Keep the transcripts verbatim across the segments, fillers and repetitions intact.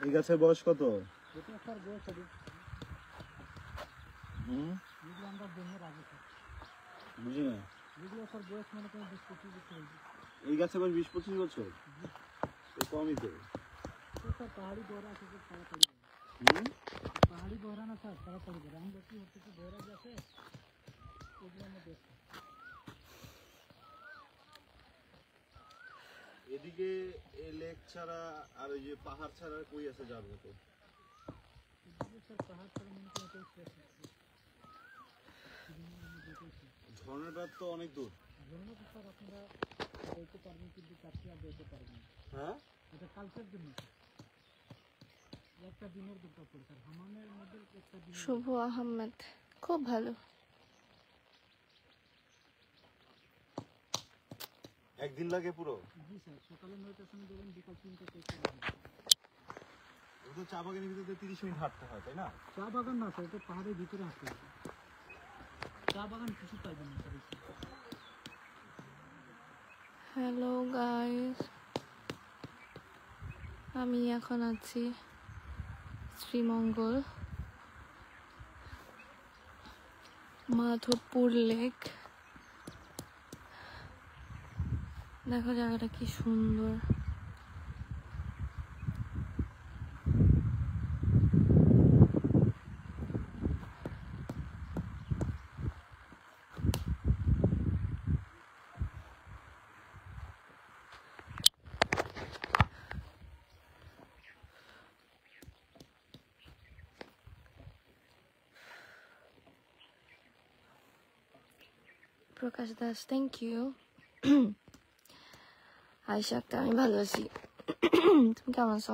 এই গাছের বয়স কত? এটা স্যার বয়স হবে হুম এগুলো আমরা জন্মের আগে স্যার বুঝি না। এগুলো স্যার বয়স মানে কোনো বিশ পঁচিশ বছর হয়েছে। এই গাছের বয়স বিশ পঁচিশ বছর? তো কমই তো। স্যার পাহাড়ি বহরা আছে স্যার তাড়াতাড়ি হুম পাহাড়ি বহরা না স্যার তাড়াতাড়ি করে আমরা কি হচ্ছে কি বহরা আছে ওগুলো আমরা দেখছি। এদিকে এই লেক ছাড়া আর ওই যে পাহাড় ছাড়া কই আছে যার মতো? এদিকে স্যার পাহাড় ছাড়া মনে করেন এটাই শেষ আছে। ঝর্ণাটা তো অনেক দূর। ঝর্ণা তো স্যার আপনারা দেখতে পারবেন কিন্তু কাছে আর দেখতে পারবেন না। হ্যাঁ এটা কালচার জন্য একটা দিনের দুটো পড়ে স্যার হামামের মধ্যে একটা দিন। শুভ আহমেদ খুব ভালো। একদিন লাগে পুরো? জি স্যার সকালে নয়টার সময় দেবেন বিকাল তিনটা থেকে তো চা বাগানের ভিতরে তিরিশ মিনিট হাঁটতে হয় তাই না? চা বাগান না স্যার এটা পাহাড়ের ভিতরে হাঁটতে হবে। চা বাগান কিছু পাইবেন না স্যার। হ্যালো গাইস, আমি এখন আছি শ্রীমঙ্গল মাধবপুর লেক। দেখো জায়গাটা কি সুন্দর। Prakash Das, thank you. আয়শা আক্তার, আমি ভালো আছি। তুমি কেমন আছো?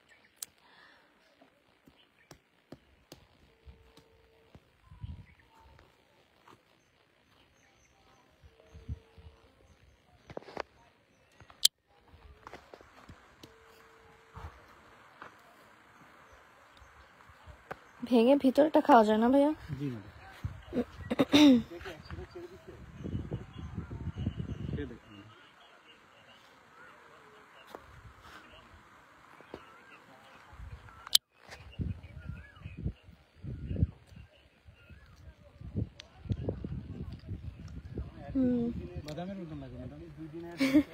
ভেঙে ভিতরটা খাওয়া যায় না ভাইয়া? জি না হুম বাদামের মতন লাগে ম্যাডাম দুই দিনের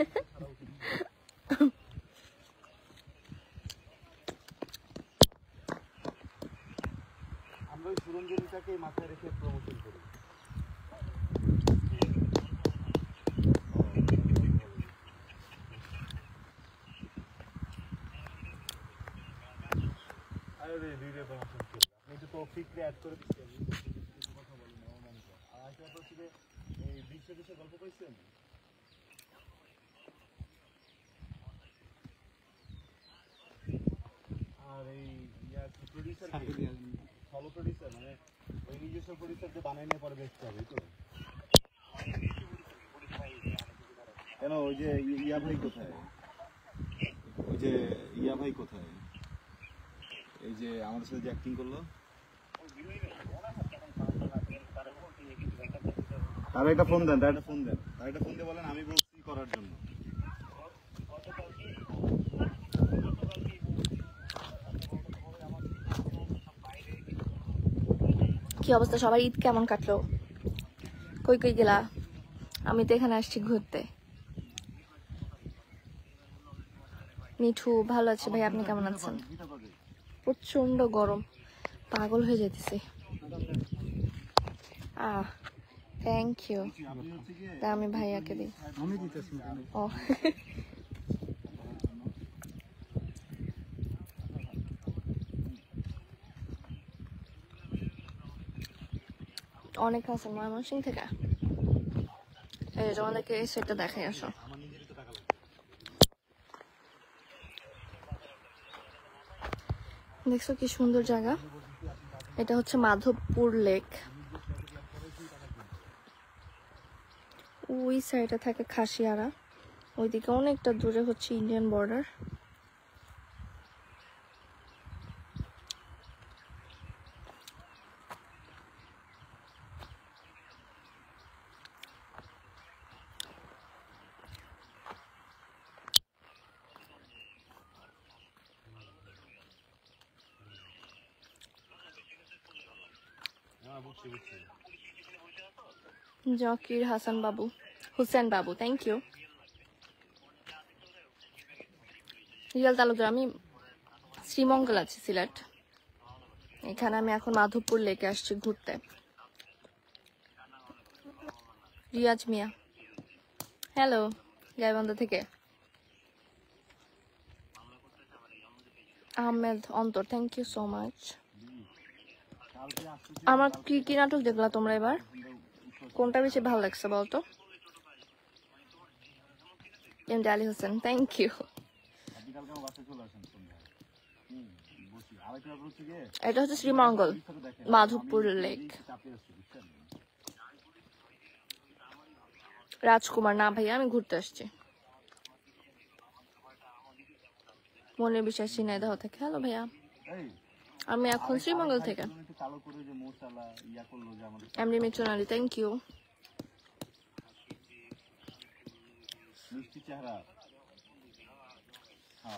আমরা ওই সুরঞ্জনীটাকে মাথায় রেখে প্রমোশন করি। আরে ভিডিও প্রমোশন করি আপনি একটু টপিকটা অ্যাড করে দিচ্ছেন। কথা বলি না মনে কর আর একটা হচ্ছে যে এই বিশ্ব বিশ্ব গল্প কইছেন আর এই ইয়ার প্রোডিউসার ফলো প্রোডিউসার মানে ওই নিজস্ব প্রোডিউসার যে বানাই নিয়ে পরে বেচতে হবে তো কেন? ওই যে ইয়া ভাই কোথায়? ওই যে ইয়া ভাই কোথায়? এই যে আমাদের সাথে যে অ্যাক্টিং করলো তার একটা ফোন দেন, তার একটা ফোন দেন, তার একটা ফোন দিয়ে বলেন আমি বলছি করার জন্য। কি অবস্থা সবার? ঈদ কেমন কাটলো? কই কই গেলা? আমি তো এখানে আসছি ঘুরতে। মিঠু ভালো আছে ভাই, আপনি কেমন আছেন? প্রচন্ড গরম, পাগল হয়ে যেতেছি। Ah thank you. তা আমি ভাইয়াকে দিই। আমি দিতেছি ও অনেক আছে ময়মনসিং থেকে। এই তোমাদেরকে এই সেটটা দেখাই আসো। দেখছো কি সুন্দর জায়গা? এটা হচ্ছে মাধবপুর লেক। ওই সাইডে থাকে খাসিয়ারা, ওইদিকে অনেকটা দূরে হচ্ছে Indian border. Zakir Hasan Babu, Hussain Babu, thank you. Real Talukdar, আমি শ্রীমঙ্গল আছি, সিলেট। এখানে আমি এখন মাধবপুর লেকে আসছি ঘুরতে। রিয়াজ মিয়া, হ্যালো, গাইবান্ধা থেকে। আহমেদ অন্তর, থ্যাংক ইউ সো মাচ। আমার কি কি নাটক দেখলা তোমরা এবার? কোনটা বেশি ভালো লাগছে বলতো? M D Ali Hossain, thank you. আপনি কালকে আমার বাসায় চলে আসেন সন্ধ্যায়। হুম, বসি। আরেকটা ব্যাপার হচ্ছে গিয়ে, এটা হচ্ছে শ্রীমঙ্গল, দেখেন, মাধবপুর আমি লেক। এই চাপে আসছি, বুঝছেন? রাজকুমার, না ভাইয়া আমি ঘুরতে আসছি। মনির বিশ্বাস ঝিনাইদহ থেকে, হ্যালো ভাইয়া। এই, আমি এখন শ্রীমঙ্গল থেকে। একজন একটু কালো করে যে মশলা ইয়া করলো যে আমাদের এমডি মিচুনালি, থ্যাংক ইউ। মিষ্টি চেহারা। হ্যাঁ,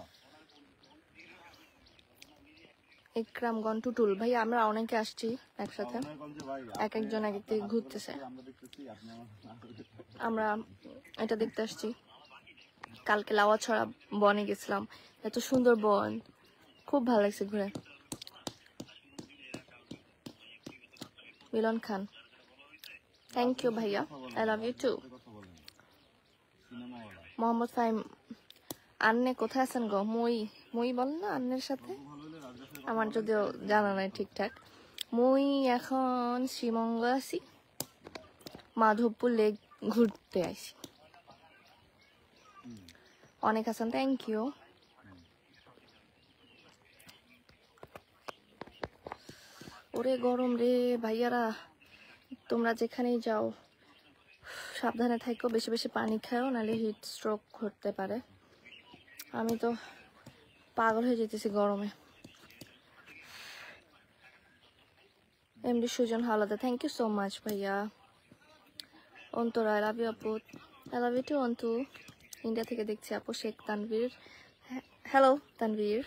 ইকরামগঞ্জ টুটুল, ভাইয়া আমরা অনেকে আসছি একসাথে, অনেকগঞ্জে ভাই, এক একজন এক এক দিকে ঘুরতেছে। আমরা দেখতেছি আপনি আমার আমরা এটা দেখতে আসছি। কালকে লাওয়াছড়া বনে গেছিলাম, এত সুন্দর বন, খুব ভালো লাগছে ঘুরে। মিলন খান, থ্যাংক ইউ ভাইয়া, আই লাভ ইউ টু। কথা বলেন সিনেমাওয়ালা। মোহাম্মদ ফাহিম, আন্নে কোথায় আছেন গো? মই মই বলেন না আন্নের সাথে, আমার যদিও জানা নাই ঠিকঠাক। মই এখন শ্রীমঙ্গ আছি, মাধবপুর লেক ঘুরতে আসি। অনেক আছেন, থ্যাংক ইউ। ওরে গরম রে ভাইয়ারা, তোমরা যেখানেই যাও সাবধানে থাকো, বেশি বেশি পানি খাও, নাহলে হিট স্ট্রোক ঘটতে পারে। আমি তো পাগল হয়ে যেতেছি গরমে। MD Sujon Howlader, thank you so much ভাইয়া। অন্তরা, আই লাভ ইউ আপু, I love you too Antu. India থেকে দেখছি আপু। শেখ তানভীর, হ্যালো তানভীর।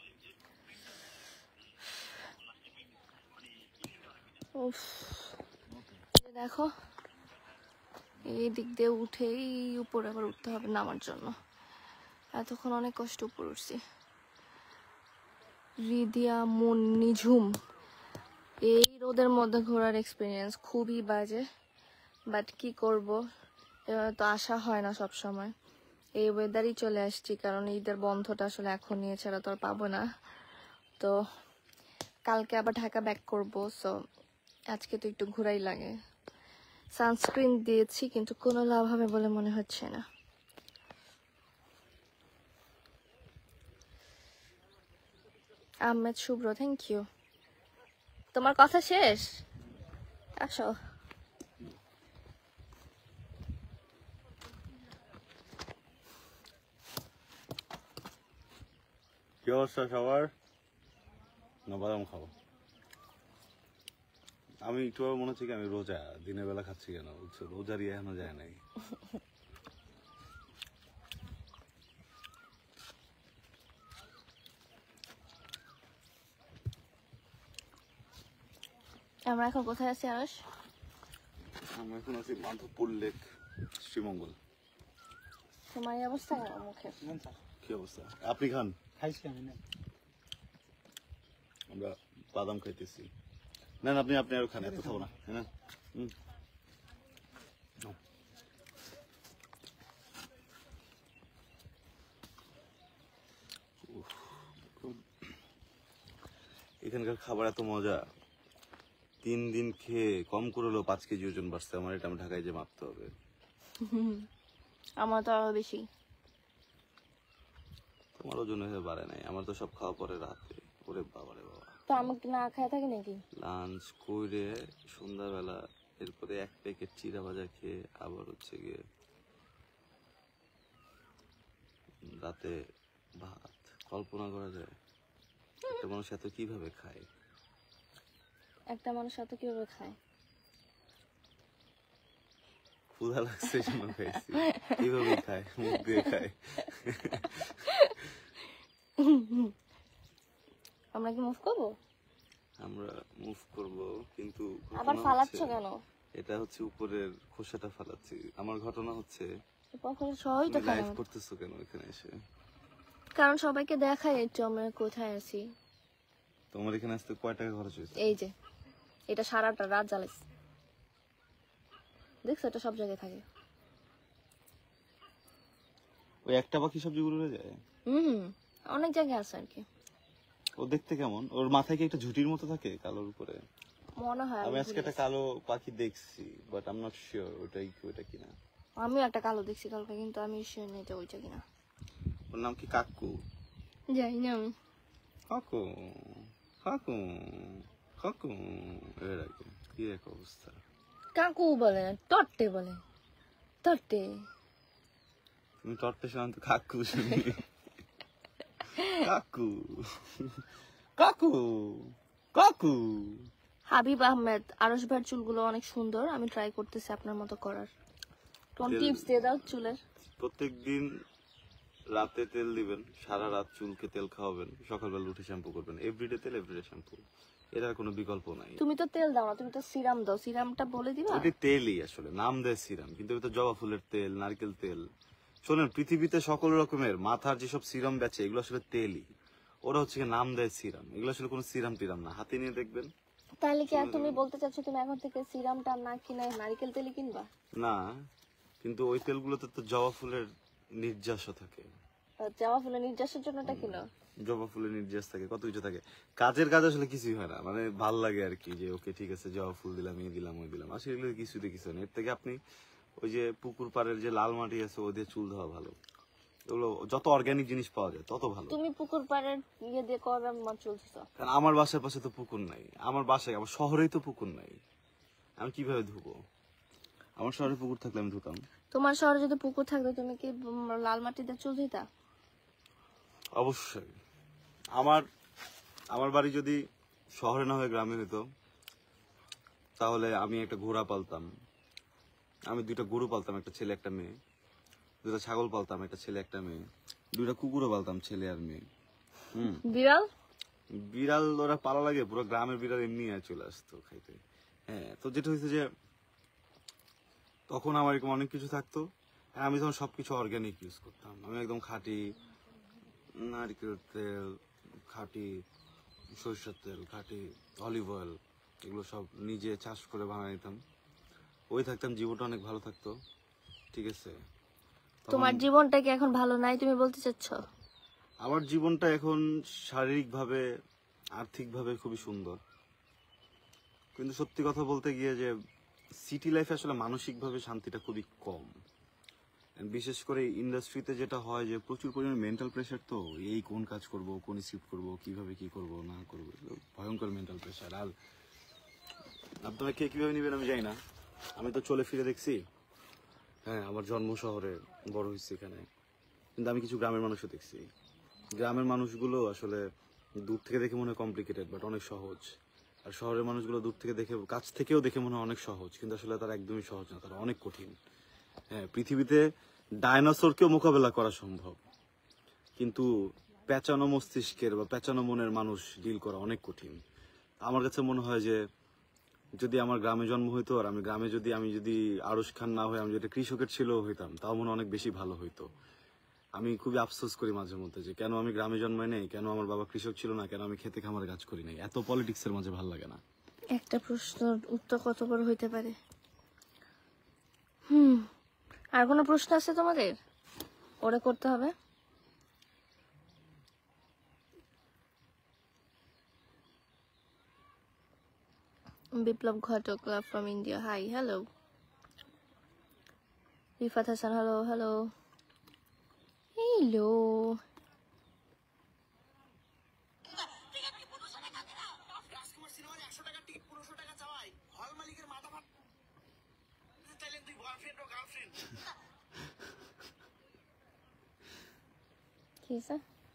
উফ, দেখো এই দিক দিয়ে উঠেই উপরে আবার উঠতে হবে নামার জন্য। এতক্ষণ অনেক কষ্ট উপরে উঠছি। রিদিয়া মুন নিঝুম, এই রোদের মধ্যে ঘোরার এক্সপিরিয়েন্স খুবই বাজে, বাট কি করব, এভাবে তো আসা হয় না সব সময়। এই ওয়েদারই চলে আসছি, কারণ ঈদের বন্ধটা আসলে এখন নিয়ে ছাড়া তো আর পাবো না। তো কালকে আবার ঢাকা ব্যাক করবো, সো আজকে তো একটু ঘোরাই লাগে। সানস্ক্রিন দিয়েছি কিন্তু কোনো লাভ হবে বলে মনে হচ্ছে না। Ahmed Shuvro, thank you. তোমার কথা শেষ? আসো। কি অবস্থা সবার? না বাদাম খাবো? আমি একটু মনে হচ্ছে কি আমি রোজা, দিনের বেলা খাচ্ছি কেন বুঝছো? রোজার ইয়ে এখনো যায় নাই। আমরা এখন কোথায় আছি আরশ? আমি এখন আছি মাধবপুর লেক, শ্রীমঙ্গল। তোমার এই অবস্থা কেন মুখে? কি অবস্থা? আপনি খান? খাইছি আমি না। আমরা বাদাম খাইতেছি। না না, আপনি আপনি আরো খান, এত খাবো না। হ্যাঁ, হুম। এখানকার খাবার এত মজা, তিন দিন খেয়ে কম করে হলেও পাঁচ কেজি ওজন বাড়ছে আমার। এটা আমি ঢাকায় যে মাপতে হবে। আমার তো আরো বেশি। তোমার ওজন হয়ে বাড়ে নাই, আমার তো সব খাওয়া পরে রাতে। ওরে বাবা রে বাবা, তো আমাকে না খায় থাকে নাকি? লাঞ্চ করে সন্ধ্যাবেলা, এরপরে এক প্যাকেট চিরা ভাজা খেয়ে আবার হচ্ছে গিয়ে রাতে ভাত। কল্পনা করা যায় একটা মানুষ এত কিভাবে খায়? একটা মানুষ এত কিভাবে খায়? ক্ষুধা লাগছে জন্য খাইছি, কিভাবে খায়? মুখ দিয়ে খায়। আমরা কি মুভ করবো? আমরা মুভ করব, কিন্তু আবার ঘটনা ফালাচ্ছ হচ্ছে- কেন? এটা হচ্ছে উপরের খোসাটা ফালাচ্ছি। আমার ঘটনা হচ্ছে পকেটে সবই তো তুমি খারাপ। লাইভ করতেছো কেন এখানে এসে? কারণ সবাইকে দেখাই একটু আমরা কোথায় আছি। তোমার এখানে আসতে কয় টাকা খরচ হয়েছে? এই যে এটা সারাটা রাত জ্বালাইছে, দেখছো? এটা সব জায়গায় থাকে। ওই একটা বাকি সবজিগুলো রয়ে যায়। হুম, অনেক জায়গায় আছে আর কি। ও দেখতে কেমন? ওর মাথায় কি একটা ঝুটির মতো থাকে কালোর উপরে? মনে হয় আমি আমি আজকে ভুলে একটা গেছি। কালো পাখি দেখছি, but I am not sure ওটাই কি ওটা কিনা। আমিও একটা কালো দেখছি কালকে, কিন্তু আমি শিওর নেই এটা ওইটা কিনা। ওর নাম কি কাকু? জানি না আমি। কাকু কাকু কাকু এর আগে কি এক অবস্থা। কাকু বলে না, টট্টে বলে। টট্টে। তুমি তরতে শোনান তো কাকু শুনি। কাকু কাকু কাকু। হাবিব আহমেদ, আরশ ভাইয়ের চুলগুলো অনেক সুন্দর, আমি ট্রাই করতেছি আপনার মতো করার। কোন তেল- টিপস দিয়ে দাও চুলের? প্রত্যেকদিন রাতে তেল দিবেন, সারা রাত চুলকে তেল খাওয়াবেন, সকালবেলা উঠে শ্যাম্পু করবেন। এভরিডে তেল, এভরিডে শ্যাম্পু, এর আর কোনো বিকল্প নাই। তুমি তো তেল দাও না, তুমি তো সিরাম দাও। সিরামটা বলে দিবা? ওটি তেলই আসলে, নাম দেয় সিরাম, কিন্তু ওটা জবা ফুলের তেল, নারকেল তেল। শোনেন, পৃথিবীতে সকল রকমের মাথার যেসব সিরাম বেচে এগুলো আসলে তেলই। ওরা হচ্ছে গিয়ে নাম দেয় সিরাম, এগুলো আসলে কোনো সিরাম টিরাম না। হাতে নিয়ে দেখবেন। তাহলে কি আর তুমি বলতে চাচ্ছ তুমি এখন থেকে সিরামটা না কিনে নারকেল তেলই কিনবা? না, কিন্তু ওই তেলগুলোতে তো জবা ফুলের নির্যাসও থাকে। জবা ফুলের নির্যাসের জন্য এটা কিনো? জবা ফুলের নির্যাস থাকে, কত কিছু থাকে। কাজের কাজ আসলে কিছুই হয় না, মানে ভাল লাগে আর কি, যে ওকে ঠিক আছে জবা ফুল দিলাম, এই দিলাম, ওই দিলাম। আসলে এগুলো কিছুতে কিছু না। এর থেকে আপনি ওই যে পুকুর পাড়ের যে লাল মাটি আছে ওই দিয়ে চুল ধোয়া ভালো। এগুলো যত অর্গানিক জিনিস পাওয়া যায় তত ভালো। তুমি পুকুর পাড়ের ইয়ে দিয়ে কবে মাছ চলছিস? কারণ আমার বাসার পাশে তো পুকুর নাই, আমার বাসায়, আমার শহরেই তো পুকুর নাই, আমি কিভাবে ধুবো? আমার শহরে পুকুর থাকলে আমি ধুতাম। তোমার শহরে যদি পুকুর থাকতো তুমি কি উম, লাল মাটি দিয়ে চুল দিতা? অবশ্যই। আমার আমার বাড়ি যদি শহরে না হয়ে গ্রামে হতো, তাহলে আমি একটা ঘোড়া পালতাম, আমি দুইটা গরু পালতাম, একটা ছেলে একটা মেয়ে। দুইটা ছাগল পালতাম, একটা ছেলে একটা মেয়ে। দুইটা কুকুরও পালতাম, ছেলে আর মেয়ে। হুম। বিড়াল? বিড়াল ওরা পালা লাগে, পুরো গ্রামের বিড়াল এমনি আর চলে আসতো খাইতে। হ্যাঁ, তো যেটা হয়েছে যে তখন আমার এরকম অনেক কিছু থাকতো, আর আমি তখন সবকিছু অর্গানিক ইউজ করতাম। আমি একদম খাঁটি নারকেল তেল, খাঁটি সরিষার তেল, খাঁটি অলিভ অয়েল, এগুলো সব নিজে চাষ করে বানিয়ে নিতাম। ওই থাকতাম, জীবনটা অনেক ভালো থাকতো। ঠিক আছে, তখন তোমার জীবনটা কি এখন ভালো নাই তুমি বলতে চাচ্ছ? আমার জীবনটা এখন শারীরিকভাবে, আর্থিকভাবে খুবই সুন্দর, কিন্তু সত্যি কথা বলতে গিয়ে যে সিটি লাইফে আসলে মানসিকভাবে শান্তিটা খুবই কম। And বিশেষ করে ইন্ডাস্ট্রিতে যেটা হয় যে প্রচুর পরিমাণে মেন্টাল প্রেশার, তো এই কোন কাজ করব, কোন স্ক্রিপ্ট করব, কিভাবে কি করব না করব, ভয়ঙ্কর মেন্টাল প্রেশার। আর আপনারা কে কিভাবে নেবেন আমি জানি না, আমি তো চলে ফিরে দেখছি। হ্যাঁ, আমার জন্ম শহরে, বড় হয়েছে এখানে, কিন্তু আমি কিছু গ্রামের মানুষও দেখছি। গ্রামের মানুষগুলো আসলে দূর থেকে দেখে মনে হয় কমপ্লিকেটেড, বাট অনেক সহজ। আর শহরের মানুষগুলো দূর থেকে দেখে, কাছ থেকেও দেখে মনে হয় অনেক সহজ, কিন্তু আসলে তারা একদমই সহজ না, তারা অনেক কঠিন। হ্যাঁ, পৃথিবীতে ডায়নোসরকেও মোকাবেলা করা সম্ভব, কিন্তু পেঁচানো মস্তিষ্কের বা পেঁচানো মনের মানুষ ডিল করা অনেক কঠিন। আমার কাছে মনে হয় যে যদি আমার গ্রামে জন্ম হইতো, আর আমি গ্রামে যদি আমি যদি আরশ খান না হয়ে আমি যদি কৃষকের ছিল হইতাম, তাও মনে হয় অনেক বেশি ভালো হইতো। আমি খুবই আফসোস করি মাঝে মধ্যে যে কেন আমি গ্রামে জন্মাই নাই, কেন আমার বাবা কৃষক ছিল না, কেন আমি খেতে খামারে কাজ করি নাই। এত পলিটিক্সের মাঝে ভালো লাগে না। একটা প্রশ্নের উত্তর কত বড় হইতে পারে? হুম, আর কোনো প্রশ্ন আছে তোমাদের? ওরা করতে হবে। Biplob Ghatak, love from India, hi, hello. Rifat Hasan, hello hello hello. কি হয়েছে?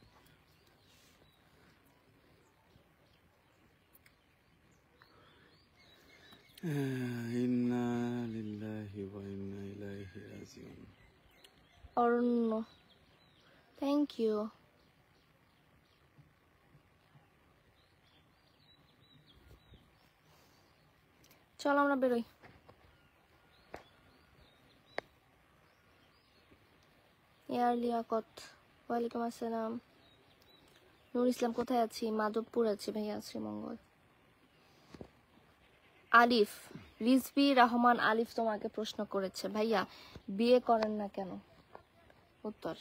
ইন্না লিল্লাহি ওয়া ইন্না ইলাইহি রাজিউন। Aranya, thank you. চলো আমরা বেরোই। ইয়ার লিয়াকত, ওয়ালাইকুম আসসালাম। নুর ইসলাম, কোথায় আছি? মাধবপুর আছি ভাইয়া, শ্রীমঙ্গল। আলিফ, রিজভি রহমান আলিফ তোমাকে প্রশ্ন করেছে, ভাইয়া বিয়ে করেন না কেন? উত্তর,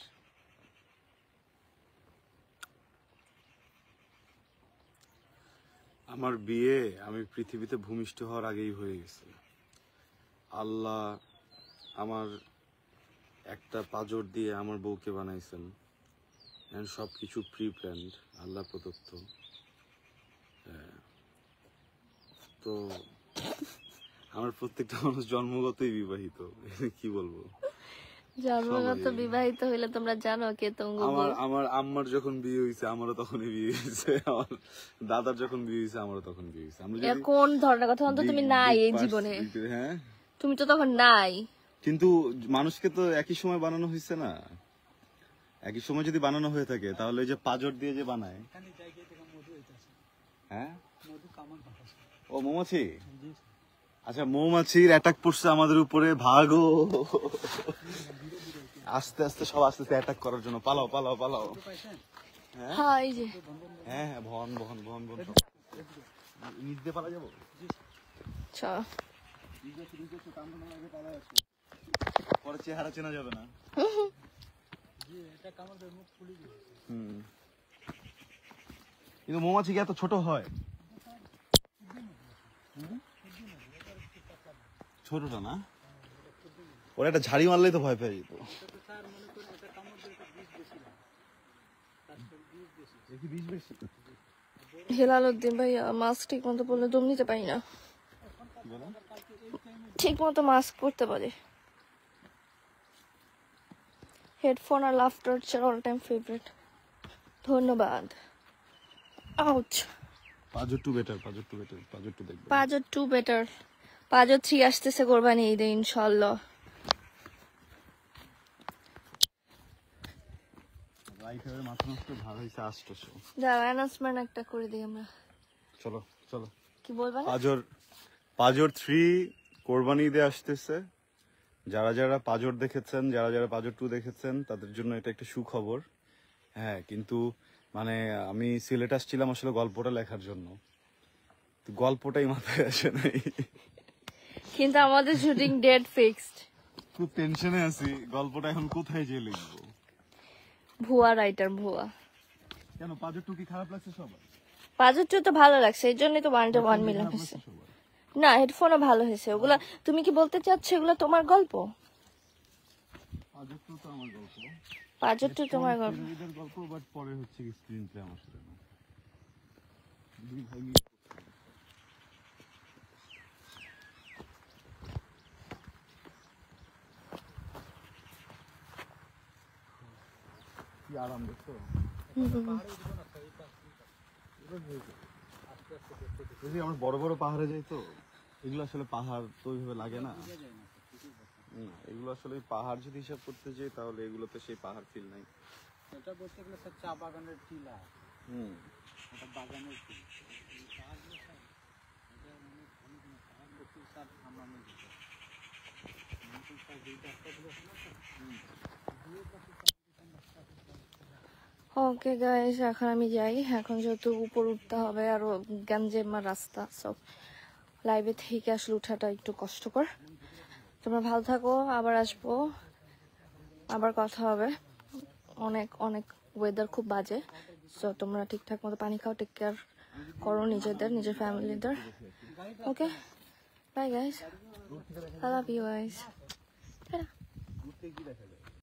আমার বিয়ে আমি পৃথিবীতে ভূমিষ্ঠ হওয়ার আগেই হয়ে গেছে। আল্লাহ আমার একটা পাঁজর দিয়ে আমার বউকে বানাইছেন, সব কিছু প্রি প্ল্যান্ড, আল্লাহ প্রদত্ত। হ্যাঁ। তো আমার প্রত্যেকটা মানুষ জন্মগতই বিবাহিত, কি বলবো। জন্মগত বিবাহিত হইলে তোমরা জানো কে তোমার আমার আমার আম্মার যখন বিয়ে হয়েছে আমারও তখনই বিয়ে হয়েছে, আমার দাদার যখন বিয়ে হয়েছে আমারও তখন বিয়ে হয়েছে। আমরা যদি কোন ধরনের কথা, তো তুমি নাই এই big জীবনে, past- হ্যাঁ, তুমি তো তখন নাই। কিন্তু মানুষকে তো একই সময় বানানো হয়েছে না। একই সময় যদি বানানো হয়ে থাকে তাহলে ওই যে পাঁজর দিয়ে যে বানায়, এখানে যাই গিয়ে দেখলাম মধু হইতেছে, হ্যাঁ, মধু কামান পাঠাচ্ছে। ও মৌমাছি। জি আচ্ছা, মৌমাছির অ্যাটাক পড়ছে আমাদের উপরে, ভাগো। আস্তে আস্তে সব আস্তে আস্তে অ্যাটাক করার জন্য পালাও পালাও পালাও। পাইছেন? হ্যাঁ এই যে হ্যাঁ হ্যাঁ, ভন ভন ভন ভন সব। নিচ দিয়ে পালা যাবো। চলো। পরে চেহারা চেনা যাবে না। জি, এটা কামড় দিয়ে মুখ ফুলে দিবে। হুম। কিন্তু মৌমাছি কি এত ছোট হয়? হুম? ছোটটা না, ওরা একটা ঝাড়ি মারলেই তো ভয় পেয়ে যেত। স্যার মনে করেন এটা কামড় দিয়ে একটা বিষ বেশি লাগে, তারপর বিষ বেশি। দেখি বিষ বেশি। হেলাল উদ্দিন ভাইয়া, মাস্ক ঠিক মতো পরলে দম নিতে পারি না, ঠিক মতো মাস্ক পরতে পারি। হেডফোন আর লাফটার চার অল টাইম ফেভারিট। ধন্যবাদ। আউচ। পাজর টু বেটার, পাজর টু বেটার, পাজর টু দেখবে। পাজর টু বেটার, পাজর থ্রি আসতেছে কোরবানি ঈদে ইনশাল্লাহ। রাইফেলের মাথা নষ্ট ভাড়া হয়েছে আটশোশো। দাও অ্যানাউন্সমেন্ট একটা করে দিই আমরা। চলো চলো। কি বলবা না? পাজর, পাজর থ্রি কোরবানি ঈদে আসতেছে। যারা যারা পাজর দেখেছেন, যারা যারা পাজর টু দেখেছেন, তাদের জন্য এটা একটা সুখবর। হ্যাঁ, কিন্তু মানে আমি সিলেট আসছিলাম আসলে গল্পটা লেখার জন্য, তো গল্পটাই মাথায় আসে নাই। কিন্তু আমাদের শুটিং ডেট ফিক্সড। খুব টেনশনে আছি, গল্পটা এখন কোথায় যেয়ে লিখবো। ভুয়া রাইটার, ভুয়া। কেন পাজর টু কি খারাপ লাগছে সবার? পাজর টু তো ভালো লাগছে, এই জন্যই তো ওয়ানটা ওয়ান মিলিয়ন হয়েছে। না, হেডফোনও ভালো হয়েছে। ওগুলা তুমি কি বলতে চাচ্ছ এগুলো তোমার গল্প? পাজর টু তো আমার গল্প, পাজর টু তোমার গল্প। এদের গল্প, বাট পরে হচ্ছে কি স্ক্রিন প্লে আমার সাথে না। দুই ভাই মিলে কি আরাম দেখছো। যদি আমরা বড় বড় পাহাড়ে যাই তো এগুলো আসলে পাহাড় তো ওইভাবে লাগে না। হুম, এগুলো আসলে পাহাড় যদি হিসাব করতে যাই তাহলে এগুলোতে সেই পাহাড় ফিল নাই। এটা বলতে গেলে স্যার চা বাগানের টিলা, হুম, এটা বাগানের টিলা। এই পাহাড়গুলো স্যার, এটা অনেক অনেক না, পাহাড় দেখতে স্যার আমরা নেই যেতে। মনে করেন স্যার যেই রাস্তাগুলো আছে না স্যার, দুয়ের পাশে স্যার যেখানে রাস্তা আছে স্যার, ওকে গাইস, এখন আমি যাই। এখন যেহেতু উপর উঠতে হবে, আরো গাঞ্জেমা রাস্তা, সব লাইভে থেকে আসলে উঠাটা একটু কষ্টকর। তোমরা ভালো থাকো, আবার আসবো, আবার কথা হবে। অনেক অনেক ওয়েদার খুব বাজে, সো তোমরা ঠিকঠাক মতো পানি খাও, টেক কেয়ার করো নিজেদের, নিজের ফ্যামিলিদের। Okay bye guys, I love you guys.